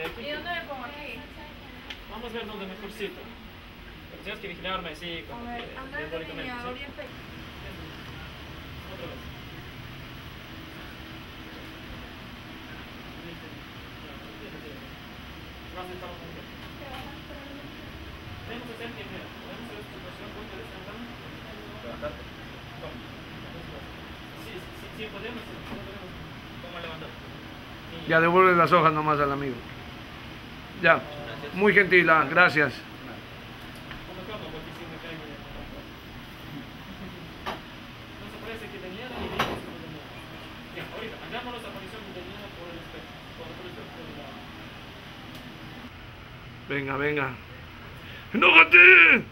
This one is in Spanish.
aquí. ¿Y dónde me pongo aquí? Vamos a ver dónde mejorcito. Pero tienes que vigilarme así, como A ver, que andate diabólicamente, niña, ¿sí? oriente. Otra vez. Vas a estar un poquito. Tenemos que hacer que, mira, podemos hacer esta situación, ponte de esta ventana. Levantarte. ¿Cómo? Sí, podemos, sí, podemos. ¿Cómo levantar? Ya devuelve las hojas nomás al amigo. Ya, muy gentil, gracias. Como, porque si me caigo ya. Entonces parece que tenía y dijo que no tenía. Ya, ahorita, hagámonos la aparición que tenía por el espejo. Por el espejo del lado. Venga, venga. ¡Enójate!